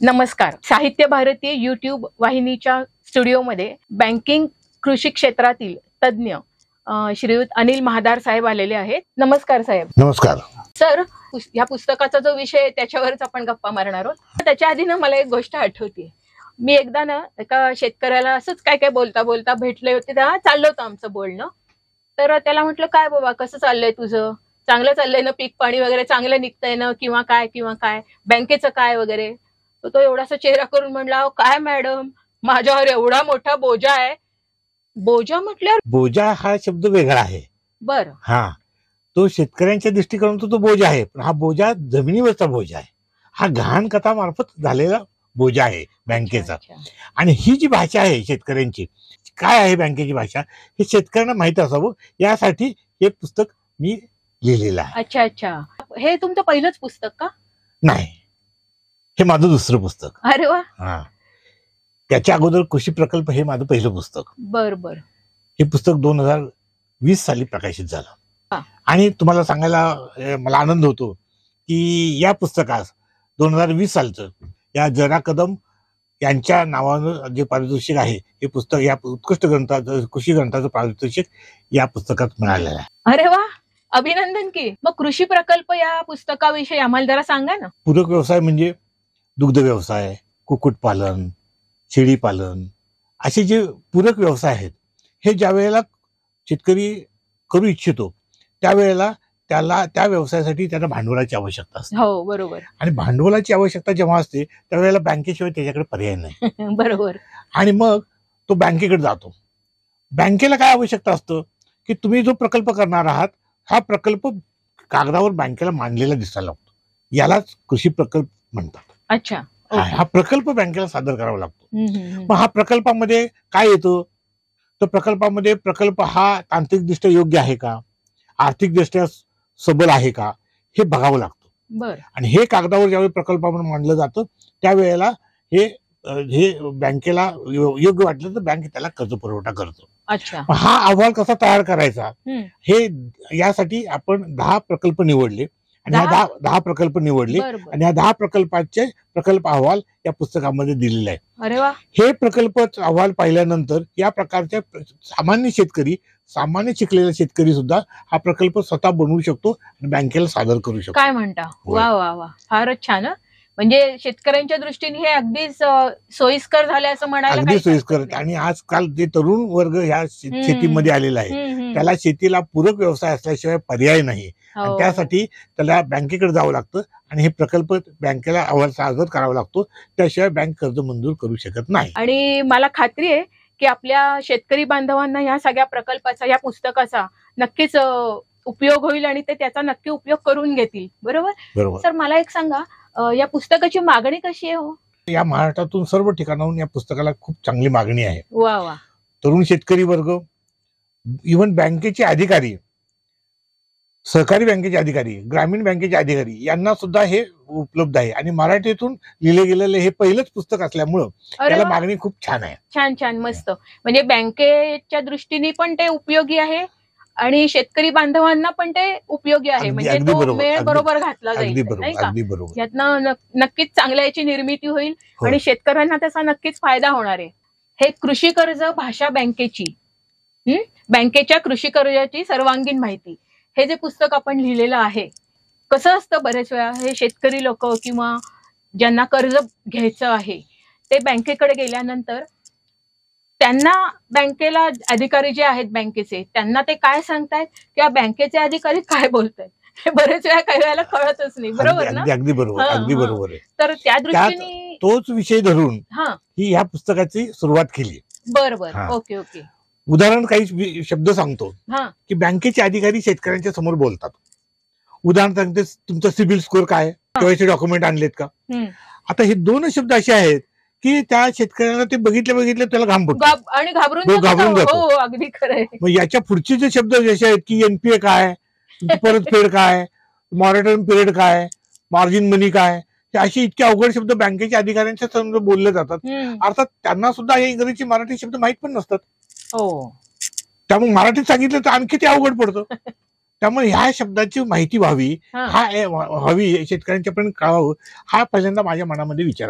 नमस्कार. साहित्य भारती यूट्यूब वाहिनीच्या स्टुडिओमध्ये बँकिंग कृषी क्षेत्रातील तज्ञ श्रीयुत अनिल महादार साहेब आलेले आहेत. नमस्कार साहेब. नमस्कार सर. या पुस्तकाचा जो विषय आहे त्याच्यावरच आपण गप्पा मारणार आहोत. त्याच्या आधी ना मला एक गोष्ट आठवते. मी एकदा ना एका शेतकऱ्याला असंच काय काय बोलता बोलता भेटले होते, तेव्हा चाललं होतं आमचं बोलणं. तर त्याला म्हटलं, काय बाबा कसं चाललंय तुझं? चांगलं चाललंय ना, पीक पाणी वगैरे चांगलं निघतंय ना, किंवा काय बँकेचं काय वगैरे. तो एवढासा चेहरा करून म्हणला, काय मॅडम, माझ्यावर एवढा मोठा बोजा आहे. बोजा म्हटल्यावर बोजा हा शब्द वेगळा आहे. बर. हा, तो शेतकऱ्यांच्या दृष्टिकोनातून तो बोजा आहे, पण हा बोजा जमिनीवरचा बोजा आहे. हा गहाण खतामार्फत झालेला बोजा आहे बँकेचा. आणि ही जी भाषा आहे शेतकऱ्यांची, काय आहे बँकेची भाषा, हे शेतकऱ्यांना माहिती असावं यासाठी हे पुस्तक मी लिहिलेलं आहे. अच्छा अच्छा. हे तुमचं पहिलंच पुस्तक का? नाही, हे माझं दुसरं पुस्तक. अरे वा. हा, त्याच्या अगोदर कृषी प्रकल्प हे माझं पहिलं पुस्तक. बर बर. हे पुस्तक 2020 साली प्रकाशित झालं. आणि तुम्हाला सांगायला मला आनंद होतो की या पुस्तकास 2020 सालचं या जरा कदम यांच्या नावानं जे पारितोषिक आहे, हे पुस्तक या उत्कृष्ट ग्रंथाचं, कृषी ग्रंथाचं पारितोषिक या पुस्तकात मिळालेलं आहे. अरे वा, अभिनंदन की. मग कृषी प्रकल्प या पुस्तकाविषयी आम्हाला जरा सांगा ना. पूरक व्यवसाय म्हणजे दुग्ध व्यवसाय, कुक्कुटपालन, शेळीपालन, असे जे पूरक व्यवसाय आहेत, हे ज्या वेळेला शेतकरी करू इच्छितो त्यावेळेला त्याला त्या व्यवसायासाठी त्याला भांडवलाची आवश्यकता असते. हो बरोबर. आणि भांडवलाची आवश्यकता जेव्हा असते त्यावेळेला बँकेशिवाय त्याच्याकडे पर्याय नाही. बरोबर. आणि मग तो बँकेकडे जातो. बँकेला काय आवश्यकता असतं की तुम्ही जो प्रकल्प करणार आहात, हा प्रकल्प कागदावर बँकेला मांडलेला दिसायला लागतो. यालाच कृषी प्रकल्प म्हणतात. अच्छा. हा प्रकल्प बँकेला सादर करावा लागतो. मग हा प्रकल्पामध्ये काय येतो, तर प्रकल्पामध्ये प्रकल्प हा तांत्रिकदृष्ट्या योग्य आहे का, आर्थिकदृष्ट्या सबल आहे का, हे बघावं लागतं. बर. आणि हे कागदावर ज्यावेळी प्रकल्पामध्ये मांडलं जातं त्यावेळेला हे बँकेला योग्य वाटलं तर बँक त्याला कर्ज पुरवठा करतो. अच्छा. हा अहवाल कसा तयार करायचा, हे यासाठी आपण 10 प्रकल्प निवडले. आणि ह्या 10 प्रकल्प निवडले आणि ह्या 10 प्रकल्पाचे प्रकल्प अहवाल या पुस्तकामध्ये दिलेले आहे. अरे वा. हे प्रकल्प अहवाल पाहिल्यानंतर या प्रकारच्या सामान्य शेतकरी, सामान्य शिकलेला शेतकरी सुद्धा हा प्रकल्प स्वतः बनवू शकतो आणि बँकेला सादर करू शकतो. काय म्हणता? वा वा वा, फारच छान. म्हणजे शेतकऱ्यांच्या दृष्टीने हे अगदीच सोयीस्कर झाले असं म्हणायला. अगदी सोयीस्कर. आणि आजकाल जे तरुण वर्ग ह्या शेतीमध्ये आलेला आहे, त्याला शेतीला पूरक व्यवसाय असल्याशिवाय पर्याय नाही. आणि त्यासाठी त्याला बँकेकडे जावं लागतं आणि हे प्रकल्प बँकेला अहवाल सादर करावा लागतो, त्याशिवाय बँक कर्ज मंजूर करू शकत नाही. आणि मला खात्री आहे की आपल्या शेतकरी बांधवांना या सगळ्या प्रकल्पाचा, या पुस्तकाचा नक्कीच उपयोग होईल आणि ते त्याचा नक्की उपयोग करून घेतील. बरोबर. बरोबर. सर मला एक सांगा, या पुस्तकाची मागणी कशी आहे? हो, या महाराष्ट्रातून सर्व ठिकाणाहून या पुस्तकाला खूप चांगली मागणी आहे. वा वा. तरुण शेतकरी वर्ग, इव्हन बँकेचे अधिकारी, सहकारी बँकेचे अधिकारी, ग्रामीण बँकेचे अधिकारी यांना सुद्धा हे उपलब्ध आहे. आणि मराठीतून लिहिले गेलेले हे पहिलंच पुस्तक असल्यामुळं त्याला मागणी खूप छान आहे. छान छान, मस्त. म्हणजे बँकेच्या दृष्टीने पण ते उपयोगी आहे आणि शेतकरी बांधवांना पण ते उपयोगी आहे. म्हणजे तो मेळ बरोबर घातला जाईल, नाही का? यातनं नक्कीच चांगल्या याची निर्मिती होईल आणि शेतकऱ्यांना त्याचा नक्कीच फायदा होणार आहे. हे कृषी कर्ज भाषा बँकेची, बँकेच्या कृषी कर्जाची सर्वांगीण माहिती, हे जे पुस्तक आपण लिहिलेलं आहे. कसं असतं, बरेच वेळा हे शेतकरी लोक किंवा ज्यांना कर्ज घ्यायचं आहे ते बँकेकडे गेल्यानंतर त्यांना बँकेला अधिकारी जे आहेत बँकेचे, त्यांना ते काय सांगतायत किंवा बँकेचे अधिकारी काय बोलतायत, हे बरेच वेळा काही वेळेला कळतच नाही. बरोबर ना? अगदी बरोबर, अगदी बरोबर आहे. तर त्या दृष्टीने तोच विषय धरून ही ह्या पुस्तकाची सुरुवात केली. बरोबर. Okay okay. उदाहरण काही शब्द सांगतो की बँकेचे अधिकारी शेतकऱ्यांच्या समोर बोलतात. उदाहरण सांगते, तुमचा सिबिल स्कोअर काय, केवायसी डॉक्युमेंट आणलेत का. आता हे 2 शब्द असे आहेत की त्या शेतकऱ्याला ते बघितले त्याला घाम फुटतो आणि घाबरून जातो. अगदी खरं. मग याच्या पुढचे जे शब्द जसे आहेत की एनपीए काय, परतफेड काय, मॉनिटरिंग पिरियड काय, मार्जिन मनी काय, हे असे इतके अवघड शब्द बँकेच्या अधिकाऱ्यांच्या समोर बोलले जातात. अर्थात त्यांना सुद्धा हे इंग्रजी मराठी शब्द माहित पण नसतात. त्यामुळे मराठीत सांगितलं तर आणखी ते अवघड पडतं. त्यामुळे ह्या शब्दाची माहिती व्हावी, हवी शेतकऱ्यांच्यापर्यंत कळावं, हा पहिल्यांदा माझ्या मनामध्ये विचार आला.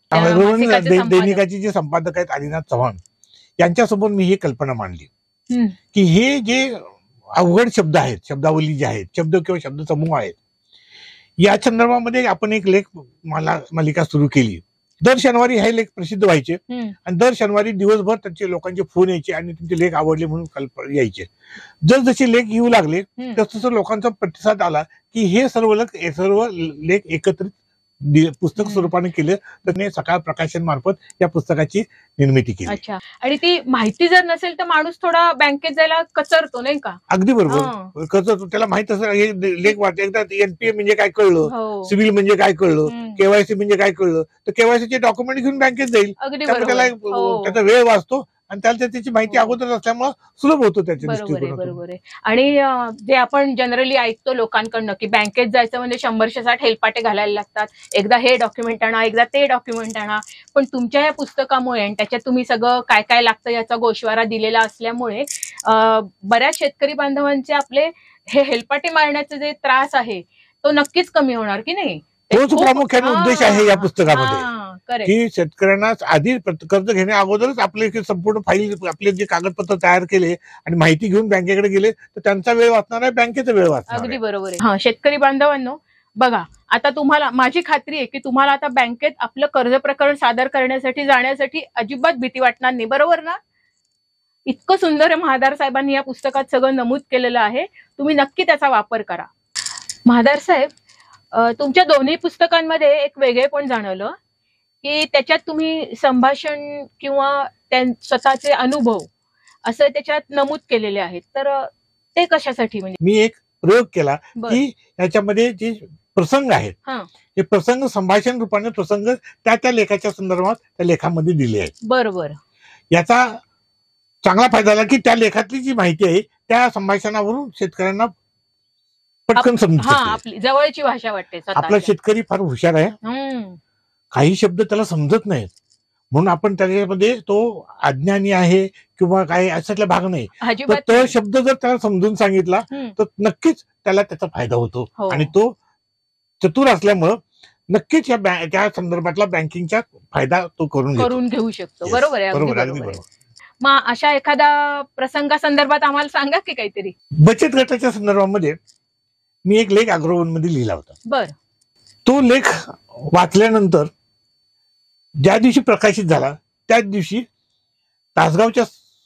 दैनिकाचे जे संपादक आहेत आदिनाथ चव्हाण यांच्यासमोर मी ही कल्पना मांडली की हे जे अवघड शब्द आहेत, शब्दावली जे आहेत, शब्द किंवा शब्दसमूह आहेत, या संदर्भामध्ये आपण एक लेख मालिका सुरू केली. दर शनिवारी हे लेख प्रसिद्ध व्हायचे आणि दर शनिवारी दिवसभर त्यांचे लोकांचे फोन यायचे आणि त्यांचे लेख आवडले म्हणून यायचे. जसे लेख येऊ लागले तसं लोकांचा प्रतिसाद आला की हे सर्व लेख एकत्रित पुस्तक स्वरूपाने केले. त्यांनी सकाळ प्रकाशन मार्फत या पुस्तकाची निर्मिती केली. अच्छा. आणि ती माहिती जर नसेल तर माणूस थोडा बँकेत जायला कचरतो नाही का? अगदी बरोबर, कचरतो. त्याला माहित असं हे लेख वाचते, एकदा एनपीए म्हणजे काय कळलं, सिव्हिल म्हणजे काय कळलं, केवायसी म्हणजे काय कळलं, तर केवायसीचे डॉक्युमेंट घेऊन बँकेत जाईल. त्याला त्याचा वेळ वाचतो आणि त्याला त्याची माहिती अगोदर असल्यामुळे सुलभ होतो त्याच्या दृष्टीकोनातून. बरोबर आहे. आणि जे आपण जनरली ऐकतो लोकांकडनं की बँकेत जायचं म्हणजे 100-160 हेलपाटे घालायला लागतात, एकदा हे डॉक्युमेंट आणा, एकदा ते डॉक्युमेंट आणा. पण तुमच्या या पुस्तकामुळे आणि त्याच्यात तुम्ही सगळं काय काय लागतं याचा गोषवारा दिलेला असल्यामुळे बऱ्याच शेतकरी बांधवांचे आपले हे हेलपाटे मारण्याचे जे त्रास आहे तो नक्कीच कमी होणार की नाही? तोच प्रामुख्याने उद्देश आहे या पुस्तकामध्ये की शेतकऱ्यांना आधी कर्ज घेण्या अगोदरच आपले संपूर्ण फाईल, आपले जे कागदपत्र तयार केले आणि माहिती घेऊन बँकेकडे गेले तर त्यांचा वेळ वाचणार आहे, बँकेचा वेळ वाचणार. अगदी बरोबर आहे. हा, शेतकरी बांधवांनो बघा, आता तुम्हाला माझी खात्री आहे की तुम्हाला आता बँकेत आपलं कर्ज प्रकरण सादर करण्यासाठी जाण्यासाठी अजिबात भीती वाटणार नाही, बरोबर ना? इतकं सुंदर महादार साहेबांनी या पुस्तकात सगळं नमूद केलेलं आहे. तुम्ही नक्की त्याचा वापर करा. महादार साहेब, तुमच्या दोन्ही पुस्तकांमध्ये एक वेगळेपण जाणवलं की त्याच्यात तुम्ही संभाषण किंवा स्वतःचे अनुभव असं त्याच्यात नमूद केलेले आहेत. तर ते कशासाठी? म्हणजे मी एक प्रयोग केला की याच्यामध्ये जे प्रसंग आहेत हे प्रसंग संभाषण रूपाने प्रसंग त्या लेखाच्या संदर्भात त्या लेखामध्ये दिले आहेत. बरोबर. याचा चांगला फायदा झाला की त्या लेखातली जी माहिती आहे त्या संभाषणावरून शेतकऱ्यांना पटकन समजते. आपली जवळची भाषा वाटते. आपला शेतकरी फार हुशार आहे, काही शब्द त्याला समजत नाहीत म्हणून आपण त्याच्यामध्ये तो अज्ञानी आहे किंवा काही अशातला भाग नाही. तो शब्द जर त्याला समजून सांगितला तर नक्कीच त्याला त्याचा फायदा होतो आणि तो चतुर असल्यामुळं नक्कीच त्या संदर्भातला बँकिंगचा फायदा तो करून घेऊ शकतो. बरोबर आहे. अगदी बरोबर. मग अशा एखादा प्रसंगासंदर्भात आम्हाला सांगा की काहीतरी. बचत गटाच्या संदर्भामध्ये मी एक लेख अग्रवन मध्ये लिहिला होता. बर. तो लेख वाचल्यानंतर ज्या दिवशी प्रकाशित झाला त्याच दिवशी तासगावच्या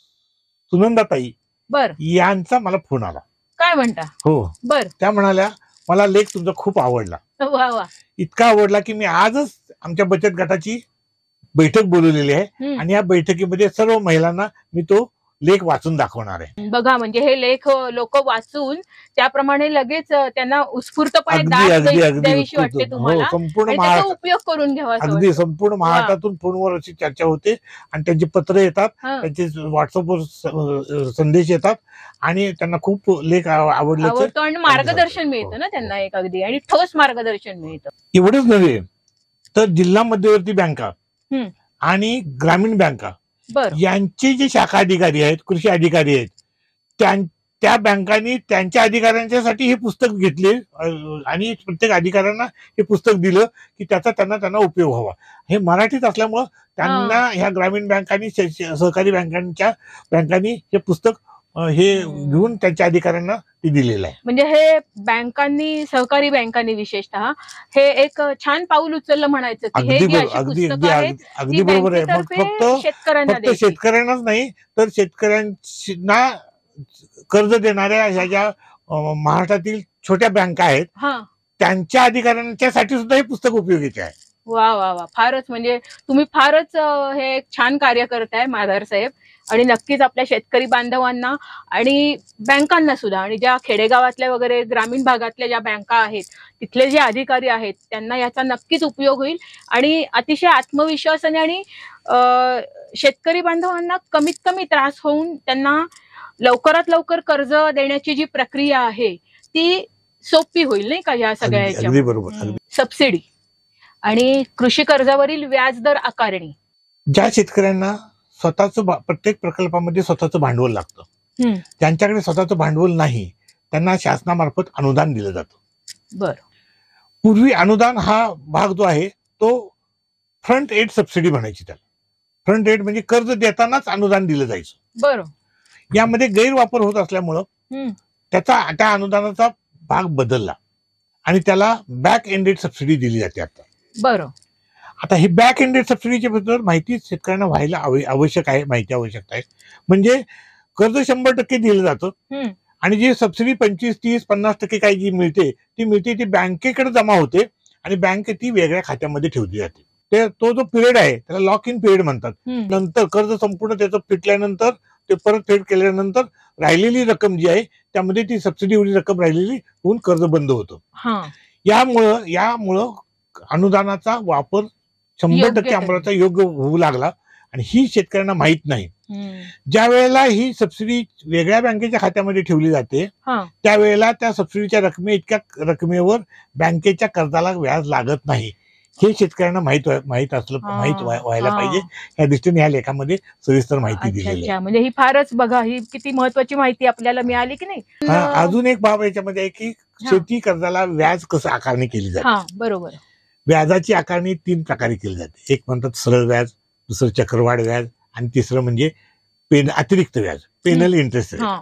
सुनंदाताई यांचा मला फोन आला. काय म्हणता? हो. बर. त्या म्हणाल्या मला लेख तुमचा खूप आवडला. वा वा. इतका आवडला की मी आजच आमच्या बचत गटाची बैठक बोलवलेली आहे आणि या बैठकीमध्ये सर्व महिलांना मी तो लेख वाचून दाखवणार आहे. बघा, म्हणजे हे लेख लोक वाचून त्याप्रमाणे लगेच त्यांना उत्स्फूर्तपणे द्यावीशी वाटते तुम्हाला. संपूर्ण उपयोग करून घ्यावा. अगदी संपूर्ण महाराष्ट्रातून फोनवर अशी चर्चा होते आणि त्यांचे पत्र येतात, त्यांचे व्हॉट्सअपवर संदेश येतात आणि त्यांना खूप लेख आवडले आणि मार्गदर्शन मिळतं ना त्यांना, एक अगदी आणि ठोस मार्गदर्शन मिळतं. एवढंच नव्हे तर जिल्हा मध्यवर्ती बँका आणि ग्रामीण बँका यांचे जे शाखा अधिकारी आहेत, कृषी अधिकारी आहेत, त्या बँकांनी त्यांच्या अधिकाऱ्यांच्यासाठी हे पुस्तक घेतले आणि प्रत्येक अधिकाऱ्यांना हे पुस्तक दिलं की त्याचा त्यांना उपयोग व्हावा. हे मराठीत असल्यामुळं त्यांना ह्या ग्रामीण बँकांनी सहकारी बँकांनी हे पुस्तक हे घेऊन त्यांच्या अधिकाऱ्यांना ते दिलेलं आहे. म्हणजे हे बँकांनी, सहकारी बँकांनी विशेषतः हे एक छान पाऊल उचललं म्हणायचं की हे अगदी बरोबर आहे. फक्त शेतकऱ्यांनाच नाही तर शेतकऱ्यांना कर्ज देणाऱ्या ह्या ज्या महाराष्ट्रातील छोट्या बँका आहेत त्यांच्या अधिकाऱ्यांच्यासाठी सुद्धा हे पुस्तक उपयोगीचे आहे. वा वा वा. फारच, म्हणजे तुम्ही फारच हे छान कार्य करताय महादार साहेब. आणि नक्कीच आपल्या शेतकरी बांधवांना आणि बँकांना सुद्धा, आणि ज्या खेडेगावातल्या वगैरे ग्रामीण भागातल्या ज्या बँका आहेत तिथले जे अधिकारी आहेत त्यांना याचा नक्कीच उपयोग होईल आणि अतिशय आत्मविश्वासाने आणि शेतकरी बांधवांना कमीत कमी त्रास होऊन त्यांना लवकरात लवकर कर्ज देण्याची जी प्रक्रिया आहे ती सोपी होईल नाही का? या सगळ्या सबसिडी आणि कृषी कर्जावरील व्याजदर आकारणी. ज्या शेतकऱ्यांना स्वतःचं प्रत्येक प्रकल्पामध्ये स्वतःचं भांडवल लागतं, ज्यांच्याकडे स्वतःचं भांडवल नाही त्यांना शासनामार्फत अनुदान दिलं जातं. बर. पूर्वी अनुदान हा भाग जो आहे तो फ्रंट एंड सबसिडी म्हणायची त्याला. फ्रंट एंड म्हणजे कर्ज देतानाच अनुदान दिलं जायचं. बरं. यामध्ये गैरवापर होत असल्यामुळं त्या अनुदानाचा भाग बदलला आणि त्याला बॅक एंडेड सबसिडी दिली जाते आता. बरं. आता ही बॅक एंडेड सबसिडीच्या बद्दल माहिती शेतकऱ्यांना व्हायला आवश्यक आहे, माहिती आवश्यक आहे. म्हणजे कर्ज 100% दिलं जातं आणि जी सबसिडी 25, 30, 50% काही जी मिळते ती बँकेकडे जमा होते आणि बँक ती वेगळ्या खात्यामध्ये ठेवली जाते. तो जो पिरियड आहे त्याला लॉक इन पिरियड म्हणतात. नंतर कर्ज संपूर्ण त्याचं फिटल्यानंतर ते परत फेड केल्यानंतर राहिलेली रक्कम जी आहे त्यामध्ये ती सबसिडीवरील रक्कम राहिलेली होऊन कर्ज बंद होतं. यामुळं अनुदानाचा वापर 100% अंमलाचा योग्य होऊ लागला आणि ही शेतकऱ्यांना माहित नाही. ज्या वेळेला ही सबसिडी वेगळ्या बँकेच्या खात्यामध्ये ठेवली जाते त्यावेळेला त्या सबसिडीच्या इतक्या रकमेवर बँकेच्या कर्जाला व्याज लागत नाही. हे शेतकऱ्यांना माहित व्हायला पाहिजे. या दृष्टीने या लेखामध्ये सविस्तर माहिती दिलेली आहे. म्हणजे ही फारच बघा, ही किती महत्वाची माहिती आपल्याला मिळाली की नाही. अजून एक बाब याच्यामध्ये आहे की शेती कर्जाला व्याज कसं आकारणी केली जाते. बरोबर. व्याजाची आकारणी 3 प्रकारे केली जाते. एक म्हणतात सरळ व्याज, दुसरं चक्रवाढ व्याज आणि तिसरं म्हणजे अतिरिक्त व्याज, पेनल इंटरेस्ट रेट.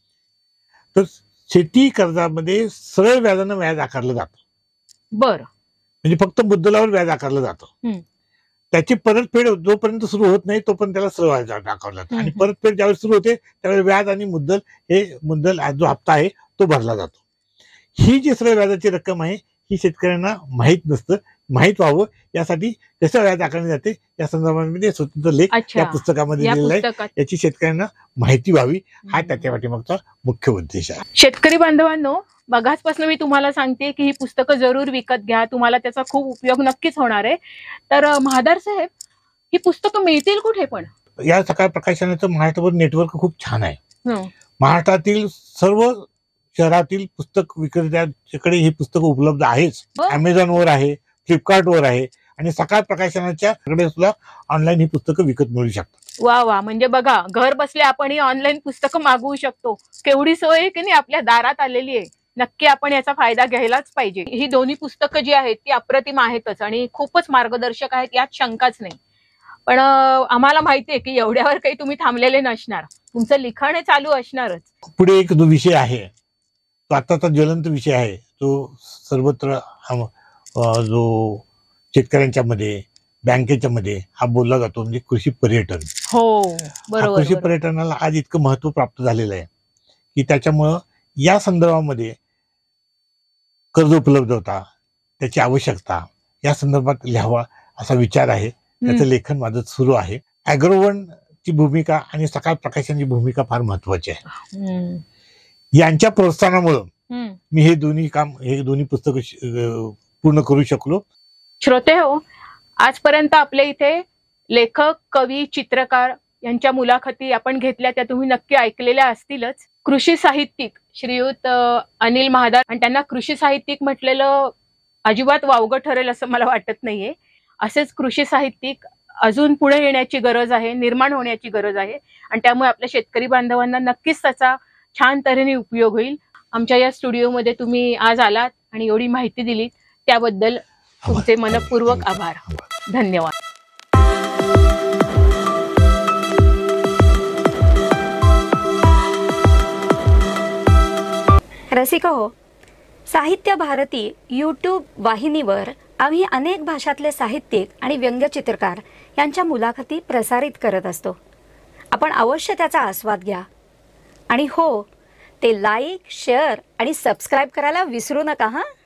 तर शेती कर्जामध्ये सरळ व्याजानं व्याज आकारलं जातं. बरं. म्हणजे फक्त मुद्दलावर व्याज आकारलं जातं. त्याची परतफेड जोपर्यंत सुरू होत नाही तोपर्यंत त्याला सरळ व्याज आकारलं जातं आणि परतफेड ज्यावेळेस सुरू होते त्यावेळेस व्याज आणि मुद्दल जो हप्ता आहे तो भरला जातो. ही जी सरळ व्याजाची रक्कम आहे ही शेतकऱ्यांना माहीत नसतं. माहीत व्हावं यासाठी कसं व्याज आकारले जाते या संदर्भामध्ये स्वतंत्र लेख या पुस्तकामध्ये दिलेला आहे. याची शेतकऱ्यांना माहिती व्हावी हा त्याच्या पाठीमागचा मुख्य उद्देश आहे. शेतकरी बांधवांनो, मगाचपासून मी तुम्हाला सांगते की ही पुस्तकं जरूर विकत घ्या, तुम्हाला त्याचा खूप उपयोग नक्कीच होणार आहे. तर महादार साहेब, ही पुस्तकं मिळतील कुठे पण? या सकाळ प्रकाशनाचं महाराष्ट्रभर नेटवर्क खूप छान आहे. महाराष्ट्रातील सर्व शहरातील पुस्तक विक्रेत्याकडे ही पुस्तकं उपलब्ध आहेच. अमेझॉनवर आहे, फ्लिपकार्टवर आहे आणि सकाळ प्रकाशनाच्या कडे सुद्धा ऑनलाईन ही पुस्तकं विकत मिळू शकतात. वा, म्हणजे बघा, घर बसल्या आपण ही ऑनलाईन पुस्तकं मागवू शकतो. केवढी सोय आहे की नाही आपल्या दारात आलेली आहे. नक्की आपण याचा फायदा घ्यायलाच पाहिजे. ही दोन्ही पुस्तकं जी आहेत ती अप्रतिम आहेतच आणि खूपच मार्गदर्शक आहेत, यात शंकाच नाही. पण आम्हाला माहितीये की एवढ्यावर काही तुम्ही थांबलेले नसणार, तुमचं लिखाण हे चालू असणारच. पुढे एक जो विषय आहे तो आताचा ज्वलंत विषय आहे, तो सर्वत्र जो शेतकऱ्यांच्या मध्ये बँकेच्या मध्ये हा बोलला जातो, म्हणजे कृषी पर्यटन. बरोबर. कृषी पर्यटनाला आज इतकं महत्व प्राप्त झालेलं आहे की त्याच्यामुळं या संदर्भामध्ये कर्ज उपलब्धता, त्याची आवश्यकता या संदर्भात लिहावा असा विचार आहे. त्याचं लेखन माझं सुरू आहे. अॅग्रोवन ची भूमिका आणि सकाळ प्रकाशनाची भूमिका फार महत्वाची आहे. यांच्या प्रोत्साहनामुळे मी हे दोन्ही पुस्तक पूर्ण करू शकलो. श्रोते हो, आजपर्यंत आपल्या इथे लेखक, कवी, चित्रकार यांच्या मुलाखती आपण घेतल्या, त्या तुम्ही नक्की ऐकलेल्या असतीलच. कृषी साहित्यिक श्रीयुत अनिल महादार, आणि त्यांना कृषी साहित्यिक म्हटलेलं अजिबात वावगं ठरेल असं मला वाटत नाहीये. असेच कृषी साहित्यिक अजून पुढे येण्याची गरज आहे, निर्माण होण्याची गरज आहे आणि त्यामुळे आपल्या शेतकरी बांधवांना नक्कीच त्याचा छान तऱ्हेने उपयोग होईल. आमच्या या स्टुडिओमध्ये तुम्ही आज आलात आणि एवढी माहिती दिलीत त्याबद्दल तुमचे मनपूर्वक आभार. धन्यवाद. रसिका हो, साहित्य भारती यूट्यूब वाहिनीवर आम्ही अनेक भाषातले साहित्यिक आणि व्यंग्यचित्रकार यांच्या मुलाखती प्रसारित करत असतो. आपण अवश्य त्याचा आस्वाद घ्या आणि हो, ते लाईक, शेअर आणि सबस्क्राईब करायला विसरू नका हां.